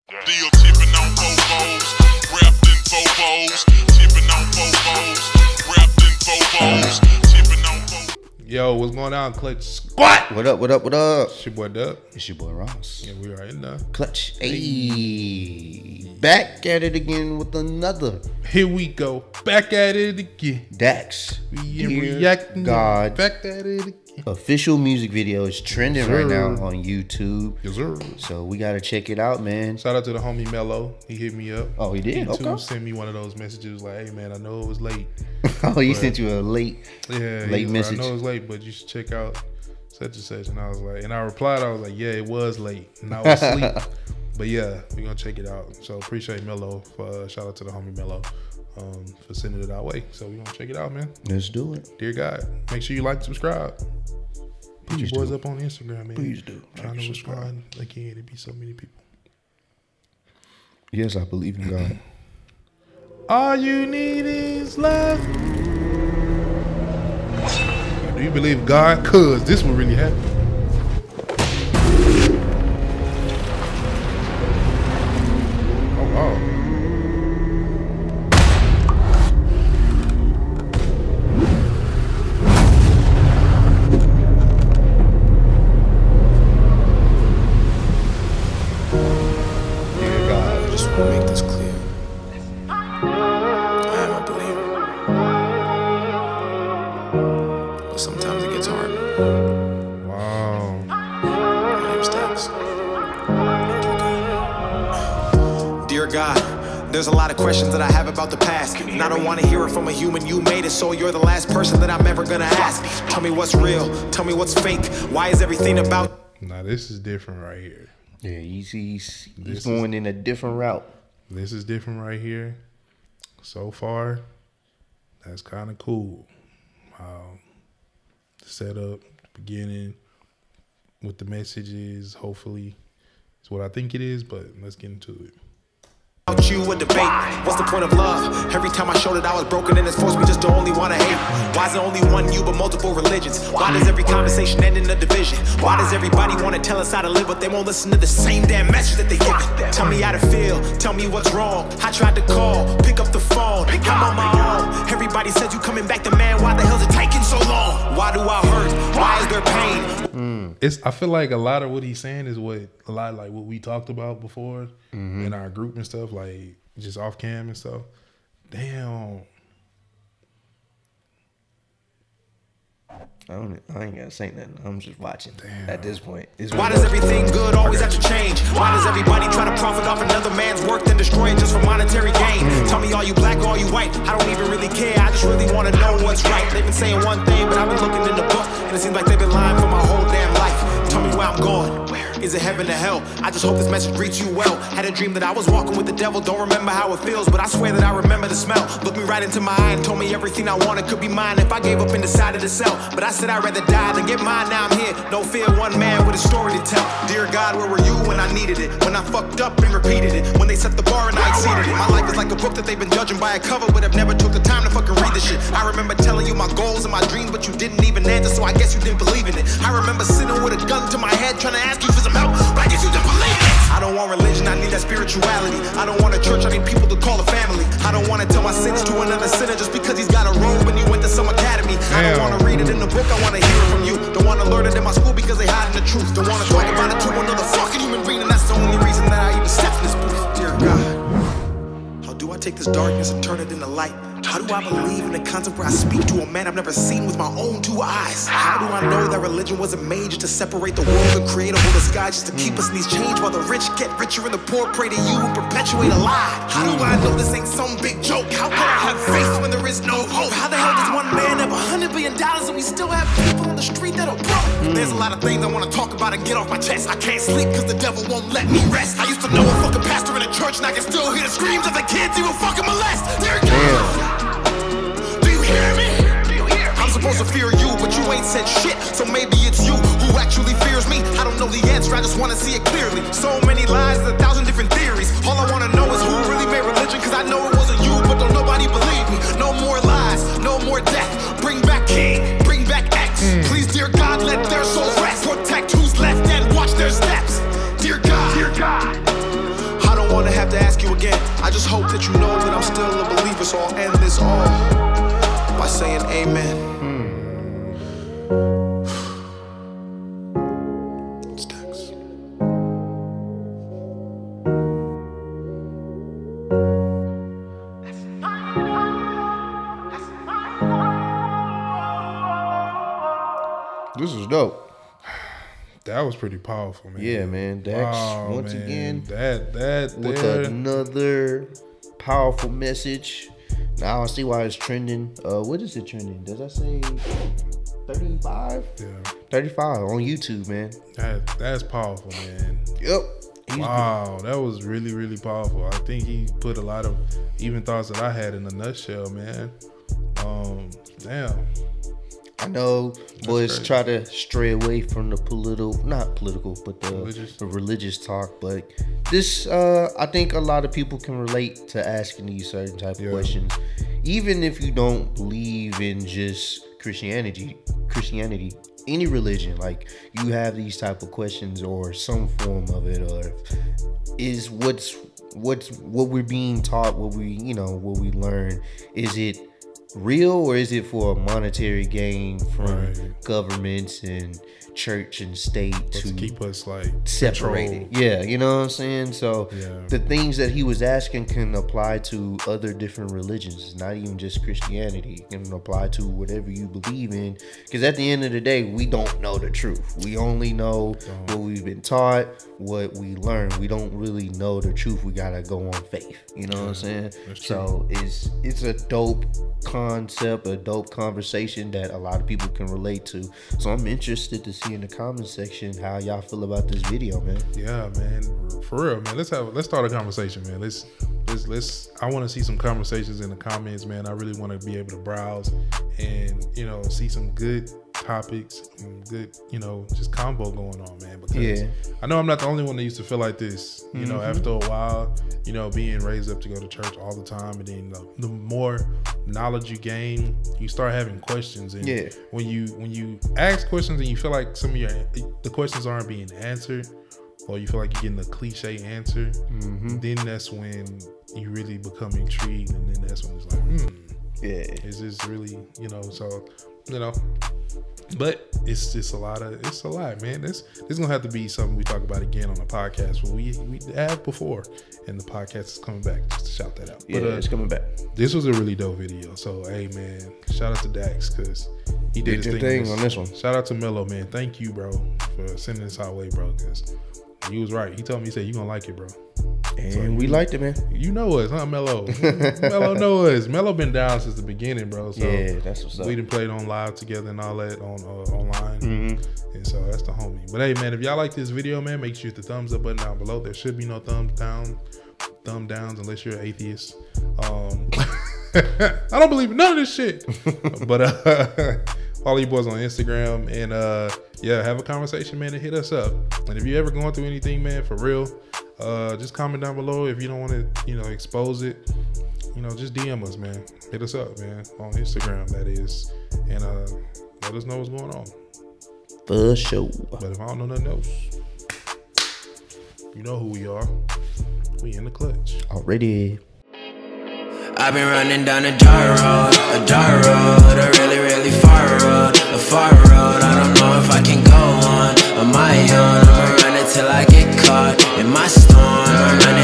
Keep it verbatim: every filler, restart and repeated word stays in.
Deal tipping on Bobos, wrapped in Bobos, tipping on Bobos, wrapped in Bobos, tipping on Bobos. Yo, what's going on, Clutch Squad? What up, what up, what up? It's your boy Dub. It's your boy Ross. Yeah, we are in there. Clutch. Hey. Back at it again with another. Here we go. Back at it again. Dax. We in Dear reacting. God. Back at it again. Official music video is trending Yes, right sir. now on YouTube. Yes, sir. So we gotta check it out, man. Shout out to the homie Mello. He hit me up. Oh, he did? He too Okay. sent me one of those messages like, hey, man, I know it was late. Oh, he But- sent you a late. Yeah, Late he was message. like, I know it's late, but you should check out such and such. And I was like, and I replied, I was like, yeah, it was late, and I was asleep. But yeah, we're gonna check it out. So appreciate Mello. For, uh, shout out to the homie Mello um, for sending it our way. So we're gonna check it out, man. Let's do it. Dear God, make sure you like and subscribe. Put Please your boys do. up on Instagram, man. Please do. Trying Like to and subscribe. respond again. It'd be so many people. Yes, I believe in God. All you need is love. Do you believe God? Cause this will really happen. Oh wow. Dear God. I just want to make this clear. I am a believer. But sometimes it gets hard. Wow. My name's Dax. Dear God, there's a lot of questions that I have about the past, and I don't want to hear it from a human. You made it, so you're the last person that I'm ever gonna ask. Tell me what's real, tell me what's fake. Why is everything about Now this is different right here. Yeah, he's, he's, This he's is- going in a different route. This is different right here. So far, that's kind of cool. How the setup, beginning with the messages, hopefully, it's what I think it is. But let's get into it. you a debate? What's the point of love? Every time I showed it, I was broken and it's forced me just to only want to hate. Why is it only one you but multiple religions? Why does every conversation end in a division? Why does everybody want to tell us how to live, but they won't listen to the same damn message that they give it? Tell me how to feel, tell me what's wrong. I tried to call, pick up the phone, I'm on my own. Everybody says you coming back to man, why the hell's it taking so long? Why do I hurt? Why is there pain? It's. I feel like a lot of what he's saying is what a lot like what we talked about before in our group and stuff, like just off cam and stuff. Damn. I, don't, I ain't gotta say nothing. I'm just watching. Damn. At this point. It's Why does everything good always have to change? Why does everybody try to profit off another man's work then destroy it just for monetary gain? Tell me, are you black or are you white? I don't even really care. I just really want to know what's right. They've been saying one thing, but I've been looking in the book, and it seems like they've been lying for my whole damn life. Tell me where I'm going. Is it heaven or hell? I just hope this message reads you well. Had a dream that I was walking with the devil. Don't remember how it feels, but I swear that I remember the smell. Looked me right into my eye and told me everything I wanted could be mine if I gave up and decided to sell. But I said I'd rather die than get mine. Now I'm here, no fear, one man with a story to tell. Dear God, where were you when I needed it? When I fucked up and repeated it? When they set the bar and I exceeded it? My life is like a book that they've been judging by a cover, but I've never took the time to fucking read this shit. I remember telling you my goals and my dreams, but you didn't even answer, so I guess you didn't believe in it. I remember sitting with a gun to my head trying to ask you for some help, but I guess you didn't believe it. I don't want religion, I need that spirituality. I don't want a church, I need people to call a family. I don't want to tell my sins to another sinner just because he's got a robe and he went to some academy. I don't Damn. want to read it in the book, I want to hear it from you. Don't want to learn it in my school because they hiding the truth. Don't want to talk about it to another fucking human being, and that's the only reason that I even stepped in this booth. Dear God, how do I take this darkness and turn it into light? How do I believe in the concept where I speak to a man I've never seen with my own two eyes? How do I know that religion wasn't made just to separate the world and create a whole sky just to keep us in these chains while the rich get richer and the poor pray to you and perpetuate a lie? How do I know this ain't some big joke? How can I have faith when there is no hope? How the hell does one man have a hundred billion dollars and we still have people on the street that are broke? There's a lot of things I want to talk about and get off my chest. I can't sleep because the devil won't let me rest. I used to know a fucking pastor in a church and I can still hear the screams of the kids he will fucking molest. Dear God. Do you hear me? I'm supposed to fear you, but you ain't said shit. So maybe it's you who actually fears me. I don't know the answer, I just wanna see it clearly. So many lies and a thousand different theories. All I wanna know is who really made religion, cause I know it wasn't you, but don't nobody believe me. No more lies, no more death. Bring back King, bring back X. Please, dear God, let their souls rest. Protect who's left and watch their steps. Dear God, dear God. I don't again. I just hope that you know that I'm still a believer, so I'll end this all by saying amen. It's Dex. This is dope. That was pretty powerful, man. Yeah, man. Dex, Wow, once man. again, that that with there, another powerful message. Now I see why it's trending. Uh, what is it trending? Does that say thirty-five? yeah, thirty-five on YouTube, man. that that's powerful, man. Yep. He's Wow, that was really, really powerful. I think he put a lot of even thoughts that I had in a nutshell, man. Um, damn. I know boys crazy. try to stray away from the political, not political, but the Religious. the religious talk. But this, uh, I think a lot of people can relate to asking these certain type of Yeah. questions, even if you don't believe in just Christianity. Christianity, any religion, like you have these type of questions or some form of it, or is what's what's what we're being taught, what we you know what we learn, is it real or is it for a monetary gain from Right. governments and church and state To to keep us like separated? controlled. Yeah, you know what I'm saying? So Yeah. the things that he was asking can apply to other different religions. It's not even just Christianity. It can apply to whatever you believe in. Because at the end of the day, we don't know the truth. We only know what we've been taught, what we learn. We don't really know the truth. We gotta go on faith. You know what I'm saying? that's So it's it's a dope concept, a dope conversation that a lot of people can relate to. So I'm interested to see in the comment section how y'all feel about this video, man. Yeah, man, for real, man. Let's have let's start a conversation, man. Let's let's let's. I want to see some conversations in the comments, man. I really want to be able to browse and you know see some good topics and good you know just combo going on, man. Because Yeah. I know I'm not the only one that used to feel like this. You know, after a while, you know, being raised up to go to church all the time, and then the, the more knowledge you gain, you start having questions. And Yeah. when you when you ask questions and you feel like some of your the questions aren't being answered, or you feel like you're getting a cliche answer, then that's when you really become intrigued, and then that's when it's like, hmm, Yeah. is this really, you know? So, you know, but it's just a lot of it's a lot, man. This this is gonna have to be something we talk about again on the podcast. But we we have before, and the podcast is coming back. Just to shout that out. Yeah, but, uh, it's coming back. this was a really dope video. So hey, man, shout out to Dax because he did Did his your thing, thing on this one. Shout out to Mello, man. Thank you, bro, for sending this our way, bro. Because he was right. He told me, he said, you gonna like it, bro. And So we you- liked it, man. You know us, huh, Mello? Mello know us. Mello been down since the beginning, bro. So Yeah, that's what's up. we done played on live together and all that on uh, online. Mm-hmm. And so that's the homie. But hey, man, if y'all like this video, man, make sure you hit the thumbs up button down below. There should be no thumbs down, thumb downs unless you're an atheist. Um, I don't believe in none of this shit. But uh, follow you boys on Instagram and uh, yeah, have a conversation, man, and hit us up. And if you're ever going through anything, man, for real, uh, just comment down below. If you don't want to, you know, expose it, you know, just D M us, man. Hit us up, man, on Instagram, that is, and uh, let us know what's going on. For sure. But if I don't know nothing else, you know who we are. We in the clutch. Already. I've been running down a dark road, a dark road, a really, really far road, a far road. I don't know if I can go on, on my own. I'ma run it till I get caught in my storm. I'm running